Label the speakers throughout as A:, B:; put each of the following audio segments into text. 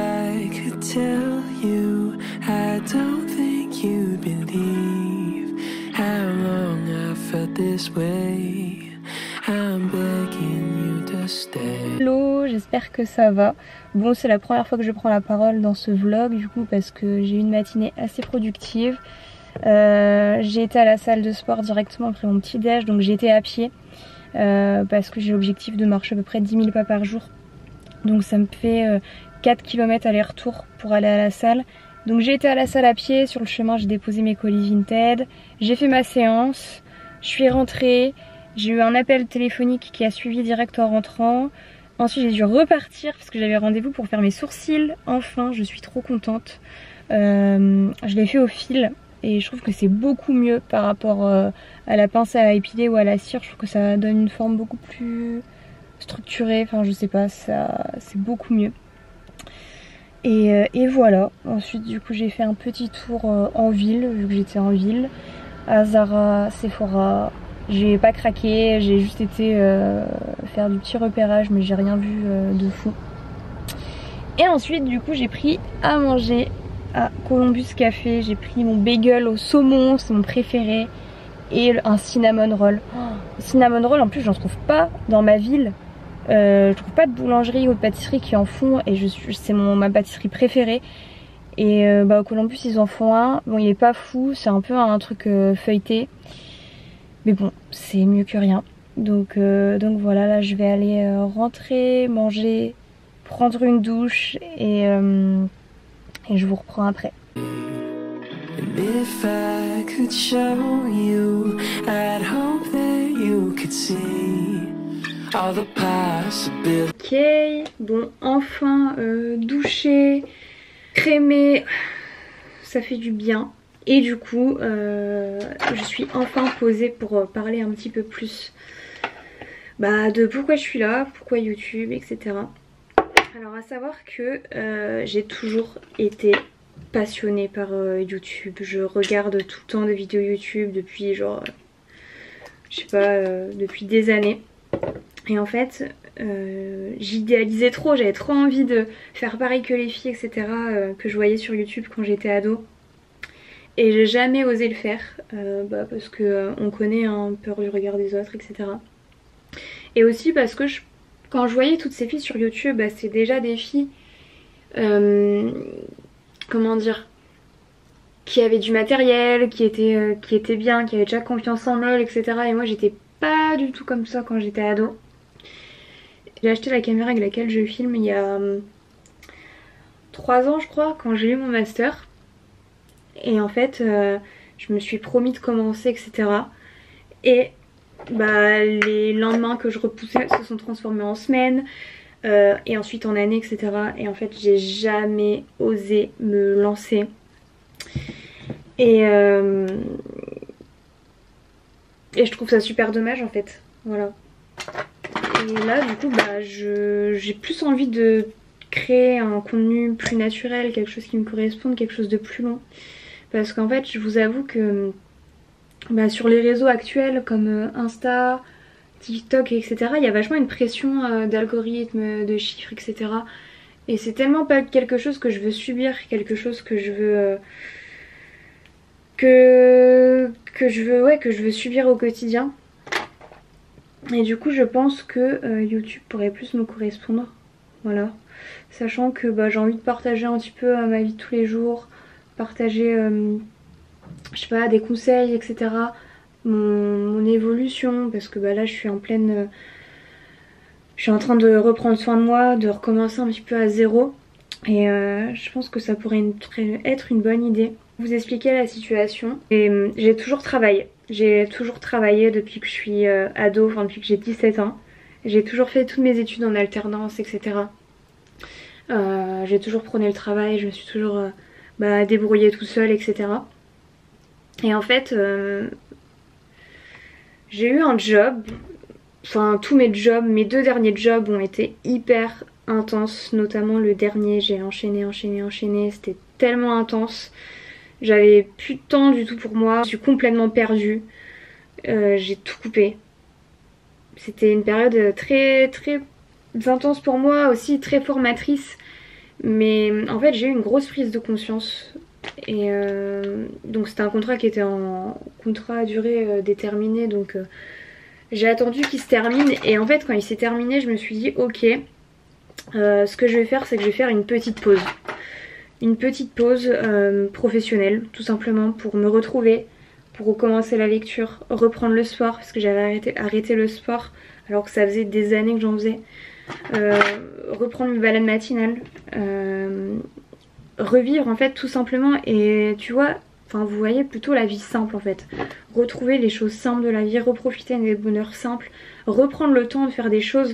A: I could tell you, I don't think you'd believe how long I felt this way. I'm begging you to stay.
B: Hello, j'espère que ça va. Bon, c'est la première fois que je prends la parole dans ce vlog du coup parce que j'ai eu une matinée assez productive. J'ai été à la salle de sport directement après mon petit déj, donc j'ai été à pied parce que j'ai l'objectif de marcher à peu près 10 000 pas par jour. Donc ça me fait 4 km aller-retour pour aller à la salle. Donc j'ai été à la salle à pied, sur le chemin j'ai déposé mes colis Vinted, j'ai fait ma séance, je suis rentrée, j'ai eu un appel téléphonique qui a suivi direct en rentrant. Ensuite j'ai dû repartir parce que j'avais rendez-vous pour faire mes sourcils, enfin je suis trop contente. Je l'ai fait au fil et je trouve que c'est beaucoup mieux par rapport à la pince à épiler ou à la cire. Je trouve que ça donne une forme beaucoup plus structurée, enfin je sais pas, ça c'est beaucoup mieux. Et voilà, ensuite du coup j'ai fait un petit tour en ville, vu que j'étais en ville, à Zara, Sephora. J'ai pas craqué, j'ai juste été faire du petit repérage mais j'ai rien vu de fou. Et ensuite du coup j'ai pris à manger à Columbus Café, j'ai pris mon bagel au saumon, c'est mon préféré, et un cinnamon roll. Cinnamon roll en plus j'en trouve pas dans ma ville. Je trouve pas de boulangerie ou de pâtisserie qui en font et c'est ma pâtisserie préférée. Et au Columbus ils en font un. Bon il est pas fou, c'est un peu un truc feuilleté. Mais bon c'est mieux que rien. Donc voilà, là je vais aller rentrer, manger, prendre une douche et je vous reprends après.
A: And if I could show you, I'd hope that you could see all the possibilities.
B: Ok, bon enfin douché, crémé, ça fait du bien. Et du coup je suis enfin posée pour parler un petit peu plus de pourquoi je suis là, pourquoi YouTube, etc. Alors à savoir que j'ai toujours été passionnée par YouTube. Je regarde tout le temps des vidéos YouTube depuis genre, je sais pas, depuis des années. Et en fait j'idéalisais trop, j'avais trop envie de faire pareil que les filles, etc. Que je voyais sur YouTube quand j'étais ado. Et j'ai jamais osé le faire parce que on connaît un peur du regard des autres, etc. Et aussi parce que quand je voyais toutes ces filles sur YouTube, c'est déjà des filles, comment dire, qui avaient du matériel, qui étaient bien, qui avaient déjà confiance en elles, etc. Et moi j'étais pas du tout comme ça quand j'étais ado. J'ai acheté la caméra avec laquelle je filme il y a 3 ans je crois, quand j'ai eu mon master. Et en fait je me suis promis de commencer, etc. Et les lendemains que je repoussais se sont transformés en semaines et ensuite en années, etc. Et en fait j'ai jamais osé me lancer. Et je trouve ça super dommage en fait. Voilà. Et là du coup j'ai plus envie de créer un contenu plus naturel, quelque chose qui me corresponde, quelque chose de plus long. Parce qu'en fait je vous avoue que sur les réseaux actuels comme Insta, TikTok, etc. il y a vachement une pression d'algorithmes, de chiffres, etc. Et c'est tellement pas quelque chose que je veux subir, quelque chose que je veux que je veux subir au quotidien. Et du coup je pense que YouTube pourrait plus me correspondre. Voilà. Sachant que j'ai envie de partager un petit peu ma vie de tous les jours, partager je sais pas, des conseils, etc. Mon évolution, parce que là je suis en pleine... je suis en train de reprendre soin de moi, de recommencer un petit peu à zéro. Et je pense que ça pourrait être une bonne idée. Vous expliquer la situation. Et j'ai toujours travaillé. J'ai toujours travaillé depuis que je suis ado, enfin depuis que j'ai 17 ans. J'ai toujours fait toutes mes études en alternance, etc. J'ai toujours prôné le travail, je me suis toujours débrouillée tout seule, etc. Et en fait, j'ai eu un job, enfin tous mes jobs, mes 2 derniers jobs ont été hyper intenses, notamment le dernier, j'ai enchaîné, c'était tellement intense. J'avais plus de temps du tout pour moi, je suis complètement perdue, j'ai tout coupé. C'était une période très intense pour moi, aussi très formatrice. Mais en fait j'ai eu une grosse prise de conscience. Et donc c'était un contrat qui était en contrat à durée déterminée, donc j'ai attendu qu'il se termine. Et en fait quand il s'est terminé je me suis dit ok, ce que je vais faire c'est que je vais faire une petite pause. Une petite pause professionnelle tout simplement pour me retrouver, pour recommencer la lecture, reprendre le sport parce que j'avais arrêté le sport alors que ça faisait des années que j'en faisais. Reprendre mes balades matinales, revivre en fait tout simplement. Et tu vois, enfin vous voyez plutôt la vie simple en fait, retrouver les choses simples de la vie, reprofiter des bonheurs simples, reprendre le temps de faire des choses.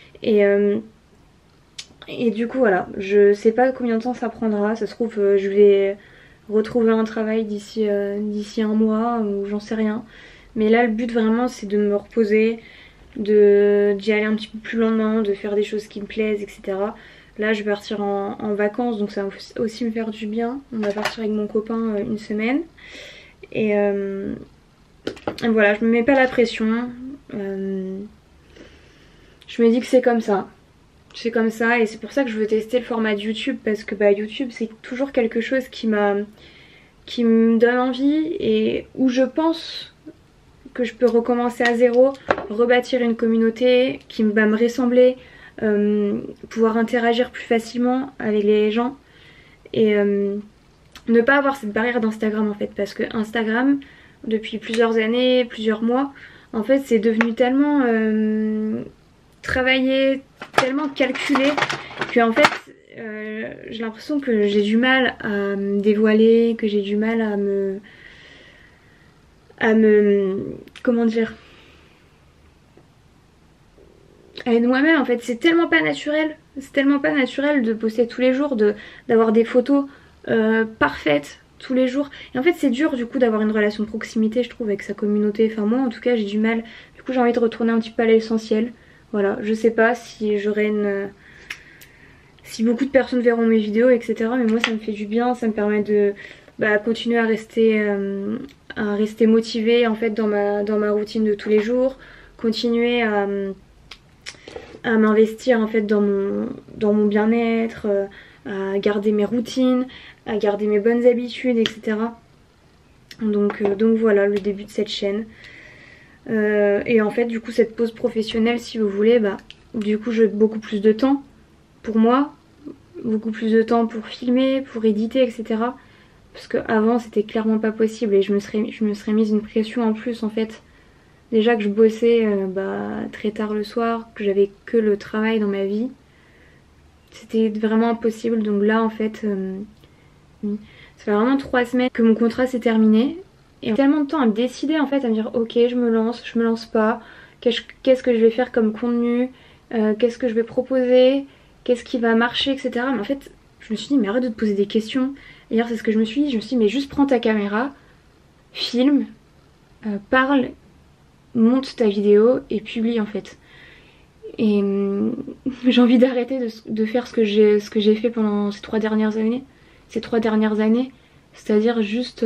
B: Et du coup voilà, je sais pas combien de temps ça prendra, ça se trouve je vais retrouver un travail d'ici un mois ou j'en sais rien. Mais là le but vraiment c'est de me reposer, d'y aller un petit peu plus lentement, de faire des choses qui me plaisent, etc. Là je vais partir en vacances donc ça va aussi me faire du bien. On va partir avec mon copain une semaine. Et voilà, je me mets pas la pression. Je me dis que c'est comme ça. C'est comme ça et c'est pour ça que je veux tester le format de YouTube parce que YouTube c'est toujours quelque chose qui me donne envie et où je pense que je peux recommencer à zéro, rebâtir une communauté qui va me ressembler, pouvoir interagir plus facilement avec les gens et ne pas avoir cette barrière d'Instagram en fait, parce que Instagram depuis plusieurs années, plusieurs mois, en fait c'est devenu tellement travaillé, tellement calculé que en fait j'ai l'impression que j'ai du mal à me dévoiler, que j'ai du mal à me comment dire, à être moi-même en fait. C'est tellement pas naturel, c'est tellement pas naturel de poster tous les jours, d'avoir des photos parfaites tous les jours. Et en fait c'est dur du coup d'avoir une relation de proximité je trouve avec sa communauté, enfin moi en tout cas j'ai du mal. Du coup j'ai envie de retourner un petit peu à l'essentiel. Voilà, je sais pas si j'aurai si beaucoup de personnes verront mes vidéos etc, mais moi ça me fait du bien, ça me permet de continuer à rester motivée en fait dans ma routine de tous les jours, continuer à m'investir en fait dans mon bien-être, à garder mes routines, à garder mes bonnes habitudes etc. Donc voilà le début de cette chaîne. Et en fait du coup cette pause professionnelle si vous voulez, du coup j'ai beaucoup plus de temps pour moi, beaucoup plus de temps pour filmer, pour éditer etc. Parce qu'avant c'était clairement pas possible et je me serais mise une pression en plus en fait. Déjà que je bossais très tard le soir, que j'avais que le travail dans ma vie, c'était vraiment impossible. Donc là en fait ça fait vraiment 3 semaines que mon contrat s'est terminé. Et tellement de temps à me décider en fait, à me dire ok je me lance pas, qu'est-ce que je vais faire comme contenu, qu'est-ce que je vais proposer, qu'est-ce qui va marcher etc. Mais en fait je me suis dit mais arrête de te poser des questions. Hier c'est ce que je me suis dit mais juste prends ta caméra, filme, parle, monte ta vidéo et publie en fait. Et j'ai envie d'arrêter de faire ce que j'ai fait pendant ces 3 dernières années. C'est-à-dire juste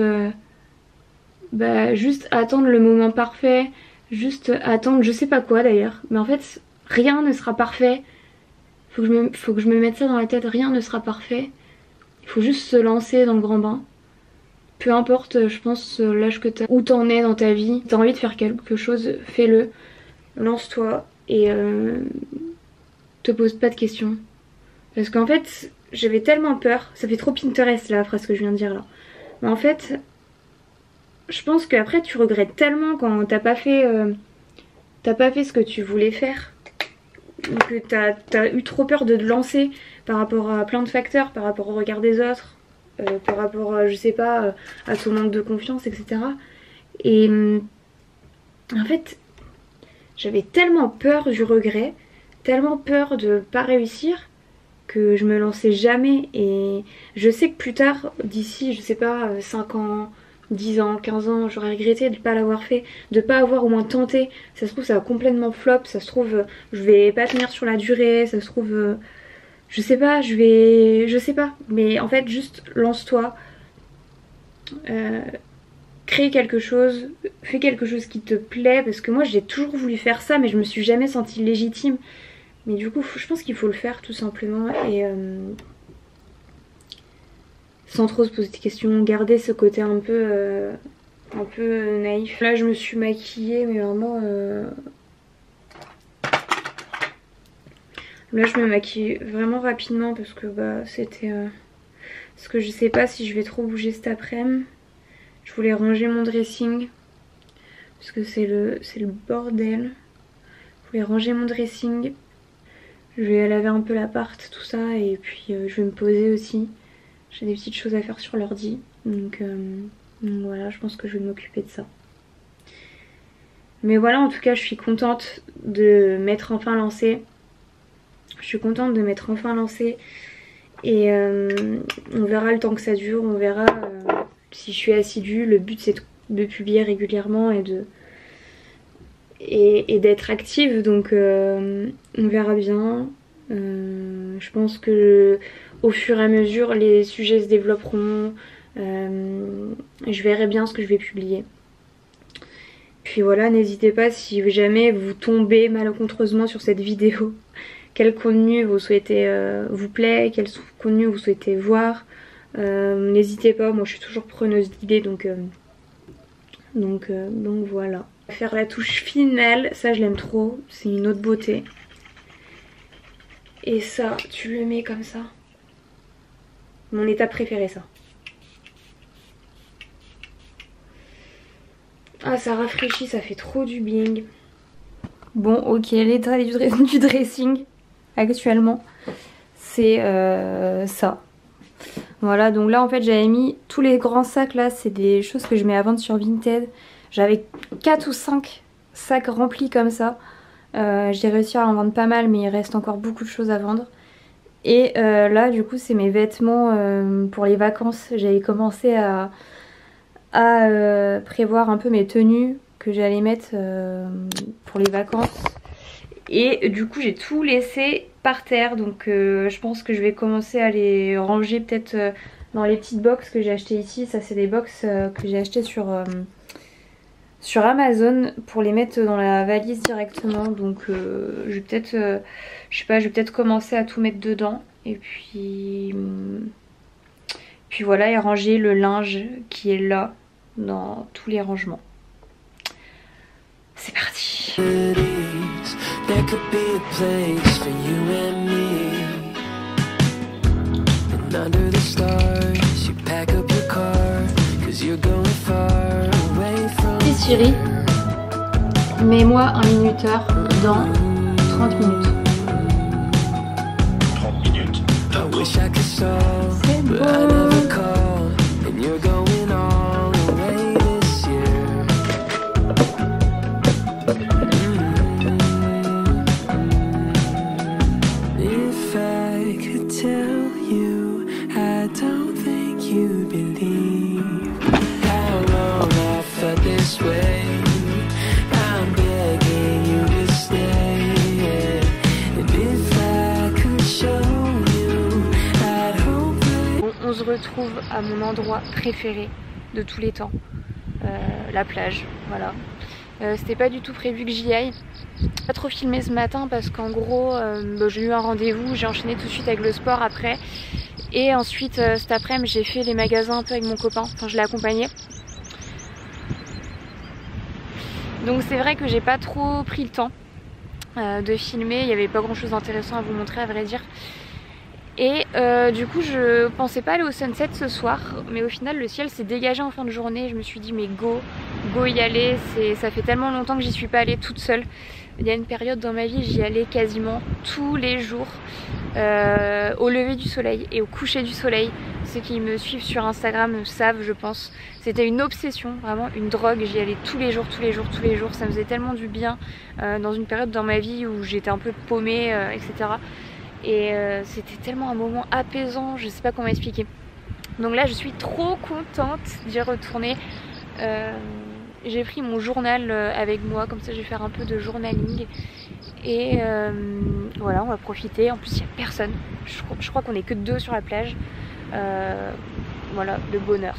B: attendre le moment parfait, juste attendre je sais pas quoi d'ailleurs. Mais en fait rien ne sera parfait. Faut que je me mette ça dans la tête, rien ne sera parfait. Il faut juste se lancer dans le grand bain. Peu importe je pense l'âge que t'as, où t'en es dans ta vie, t'as envie de faire quelque chose, fais-le. Lance-toi et te pose pas de questions. Parce qu'en fait j'avais tellement peur, ça fait trop Pinterest là la phrase que je viens de dire là. Mais en fait je pense qu'après tu regrettes tellement quand t'as pas fait ce que tu voulais faire, que t'as eu trop peur de te lancer par rapport à plein de facteurs, par rapport au regard des autres, par rapport je sais pas à ton manque de confiance etc. Et en fait j'avais tellement peur du regret, tellement peur de pas réussir que je me lançais jamais. Et je sais que plus tard, d'ici je sais pas 5 ans, 10 ans, 15 ans, j'aurais regretté de ne pas l'avoir fait, de ne pas avoir au moins tenté. Ça se trouve ça va complètement flop, ça se trouve je vais pas tenir sur la durée, ça se trouve je sais pas, je sais pas. Mais en fait juste lance-toi, crée quelque chose, fais quelque chose qui te plaît. Parce que moi j'ai toujours voulu faire ça mais je me suis jamais sentie légitime. Mais du coup je pense qu'il faut le faire tout simplement. sans trop se poser de questions, garder ce côté un peu naïf. Là je me suis maquillée mais vraiment... Là je me maquille vraiment rapidement parce que bah c'était... Parce que je sais pas si je vais trop bouger cet après-midi. Je voulais ranger mon dressing. Parce que c'est le bordel. Je voulais ranger mon dressing. Je vais laver un peu l'appart, tout ça. Et puis je vais me poser aussi. J'ai des petites choses à faire sur l'ordi. Donc voilà, je pense que je vais m'occuper de ça. Mais voilà, en tout cas, je suis contente de m'être enfin lancée. Je suis contente de m'être enfin lancée. Et on verra le temps que ça dure. On verra si je suis assidue. Le but, c'est de publier régulièrement et d'être active. Donc on verra bien. Je pense que au fur et à mesure, les sujets se développeront. Je verrai bien ce que je vais publier. Puis voilà, n'hésitez pas si jamais vous tombez malencontreusement sur cette vidéo, quel contenu vous souhaitez vous plaît, quel contenu vous souhaitez voir. N'hésitez pas, moi je suis toujours preneuse d'idées, donc voilà. Faire la touche finale, ça je l'aime trop, c'est une autre beauté. Et ça, tu le mets comme ça. Mon étape préférée, ça. Ah, ça rafraîchit, ça fait trop du bling. Bon, ok, l'état du dressing actuellement, c'est ça. Voilà, donc là en fait j'avais mis tous les grands sacs là, c'est des choses que je mets à vendre sur Vinted. J'avais 4 ou 5 sacs remplis comme ça. J'ai réussi à en vendre pas mal, mais il reste encore beaucoup de choses à vendre. Et là du coup c'est mes vêtements pour les vacances. J'avais commencé à prévoir un peu mes tenues que j'allais mettre pour les vacances. Et du coup j'ai tout laissé par terre, donc je pense que je vais commencer à les ranger peut-être dans les petites box que j'ai achetées ici. Ça c'est des box que j'ai achetées sur Amazon pour les mettre dans la valise directement. Donc je vais peut-être, je sais pas, je vais peut-être commencer à tout mettre dedans. Et puis voilà, et ranger le linge qui est là dans tous les rangements. C'est parti. There could be a place for you and me. And under the stars, you pack up your car, 'cause you're going far away from. Hey Siri, mets-moi un minuteur dans 30 minutes.
C: 30 minutes.
B: I wish I could solve, but I never call, and you're going all the way this year. If I could tell you, I don't think you'd believe how long I felt this way. I'm begging you to stay, and if I could show you, I'd hope that... Bon, on se retrouve à mon endroit préféré de tous les temps, la plage, voilà. C'était pas du tout prévu que j'y aille. Pas trop filmé ce matin parce qu'en gros j'ai eu un rendez-vous, j'ai enchaîné tout de suite avec le sport après. Et ensuite cet après-midi j'ai fait les magasins un peu avec mon copain, enfin je l'ai accompagné. Donc c'est vrai que j'ai pas trop pris le temps de filmer, il n'y avait pas grand chose d'intéressant à vous montrer à vrai dire. Et du coup je pensais pas aller au sunset ce soir, mais au final le ciel s'est dégagé en fin de journée. Je me suis dit mais go y aller, ça fait tellement longtemps que j'y suis pas allée toute seule. Il y a une période dans ma vie j'y allais quasiment tous les jours au lever du soleil et au coucher du soleil. Ceux qui me suivent sur Instagram savent je pense. C'était une obsession, vraiment une drogue, j'y allais tous les jours, ça me faisait tellement du bien dans une période dans ma vie où j'étais un peu paumée etc. Et c'était tellement un moment apaisant, je sais pas comment expliquer. Donc là je suis trop contente d'y retourner. J'ai pris mon journal avec moi, comme ça je vais faire un peu de journaling. Et voilà, on va profiter. En plus il n'y a personne, je crois qu'on est que 2 sur la plage. Voilà, le bonheur.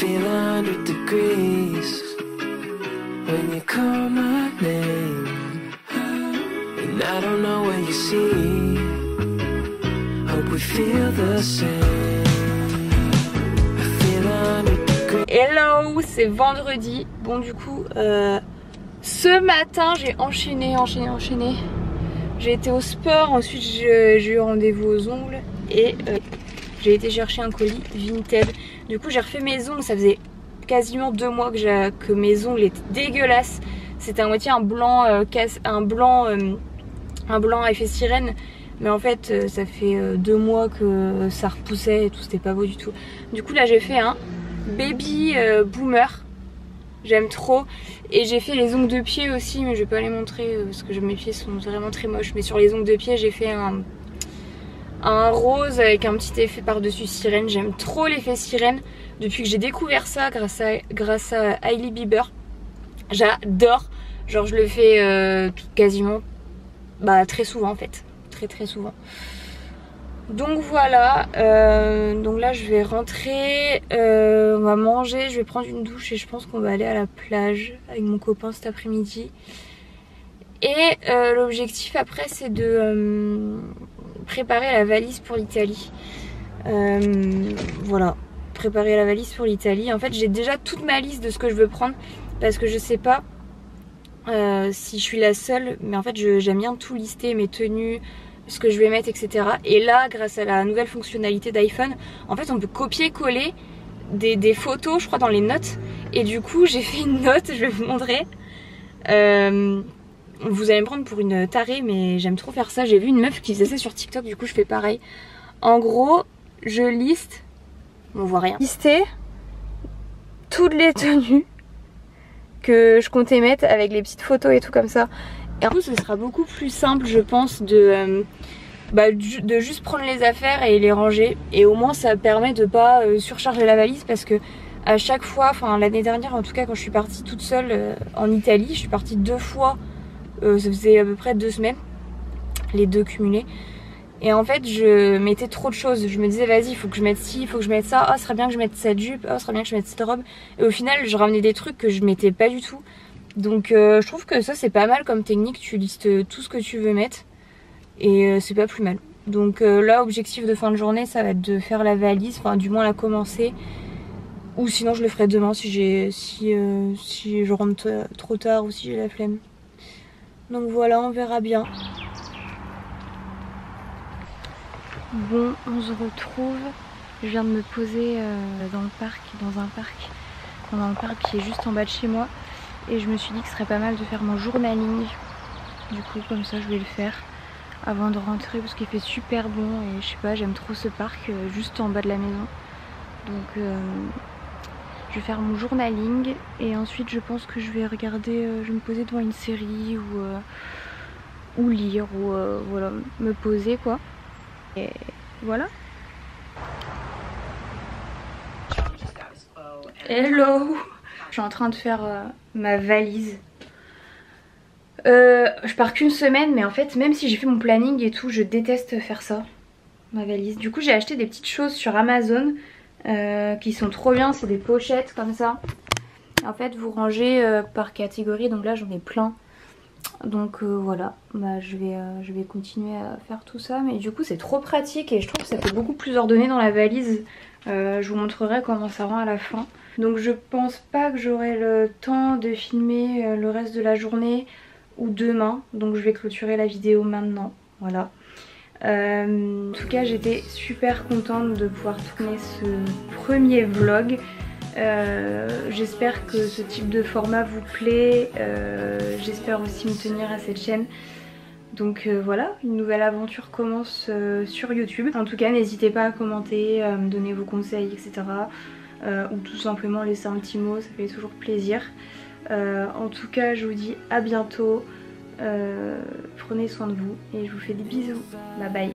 A: feel 100 degrees when you call my name, and I don't know what you see. Hope we feel the same. I feel 100 degrees.
B: Hello, c'est vendredi. Bon du coup, ce matin j'ai enchaîné. J'ai été au sport, ensuite j'ai eu rendez-vous aux ongles et j'ai été chercher un colis Vinted. Du coup j'ai refait mes ongles, ça faisait quasiment 2 mois que mes ongles étaient dégueulasses. C'était à moitié un blanc à effet sirène. Mais en fait ça fait 2 mois que ça repoussait et tout, c'était pas beau du tout. Du coup là j'ai fait un baby boomer. J'aime trop. Et j'ai fait les ongles de pied aussi, mais je vais pas les montrer parce que mes pieds sont vraiment très moches. Mais sur les ongles de pied j'ai fait un rose avec un petit effet par-dessus sirène. J'aime trop l'effet sirène depuis que j'ai découvert ça grâce à Hailey Bieber. J'adore. Genre je le fais quasiment très souvent en fait. Très souvent. Donc voilà, donc là je vais rentrer, on va manger, je vais prendre une douche et je pense qu'on va aller à la plage avec mon copain cet après-midi. Et l'objectif après c'est de préparer la valise pour l'Italie. Voilà, préparer la valise pour l'Italie. En fait j'ai déjà toute ma liste de ce que je veux prendre parce que je sais pas si je suis la seule, mais en fait j'aime bien tout lister, mes tenues, ce que je vais mettre, etc. Et là, grâce à la nouvelle fonctionnalité d'iPhone, en fait on peut copier-coller des photos, je crois, dans les notes. Et du coup j'ai fait une note, je vais vous montrer. Vous allez me prendre pour une tarée, mais j'aime trop faire ça. J'ai vu une meuf qui faisait ça sur TikTok, du coup je fais pareil. En gros, je liste, on voit rien, lister toutes les tenues que je comptais mettre avec les petites photos et tout comme ça. Et en plus ce sera beaucoup plus simple je pense de juste prendre les affaires et les ranger. Et au moins ça permet de pas surcharger la valise parce que à chaque fois, enfin l'année dernière en tout cas quand je suis partie toute seule en Italie, je suis partie 2 fois, ça faisait à peu près 2 semaines, les 2 cumulés. Et en fait je mettais trop de choses, je me disais vas-y il faut que je mette ci, il faut que je mette ça, oh ce serait bien que je mette cette jupe, oh ce serait bien que je mette cette robe. Et au final je ramenais des trucs que je mettais pas du tout. Donc je trouve que ça c'est pas mal comme technique, tu listes tout ce que tu veux mettre et c'est pas plus mal. Donc là objectif de fin de journée ça va être de faire la valise, enfin du moins la commencer. Ou sinon je le ferai demain si je rentre trop tard ou si j'ai la flemme. Donc voilà, on verra bien. Bon, on se retrouve. Je viens de me poser dans un parc qui est juste en bas de chez moi. Et je me suis dit que ce serait pas mal de faire mon journaling. Du coup comme ça je vais le faire avant de rentrer parce qu'il fait super bon et je sais pas, j'aime trop ce parc juste en bas de la maison. Donc je vais faire mon journaling et ensuite je pense que je vais regarder, je vais me poser devant une série ou lire ou voilà, me poser quoi. Et voilà. Hello! Je suis en train de faire ma valise. Je pars qu'une semaine, mais en fait, même si j'ai fait mon planning et tout, je déteste faire ça, ma valise. Du coup, j'ai acheté des petites choses sur Amazon qui sont trop bien. C'est des pochettes comme ça. En fait, vous rangez par catégorie. Donc là, j'en ai plein. Donc voilà, je vais continuer à faire tout ça. Mais du coup, c'est trop pratique et je trouve que ça fait beaucoup plus ordonné dans la valise. Je vous montrerai comment ça rend à la fin. Donc je pense pas que j'aurai le temps de filmer le reste de la journée ou demain. Donc je vais clôturer la vidéo maintenant. Voilà. En tout cas j'étais super contente de pouvoir tourner ce premier vlog. J'espère que ce type de format vous plaît. J'espère aussi me tenir à cette chaîne. Donc voilà, une nouvelle aventure commence sur YouTube. En tout cas n'hésitez pas à commenter, à me donner vos conseils, etc. Ou tout simplement laisser un petit mot, ça fait toujours plaisir. En tout cas je vous dis à bientôt, prenez soin de vous et je vous fais des bisous, bye bye.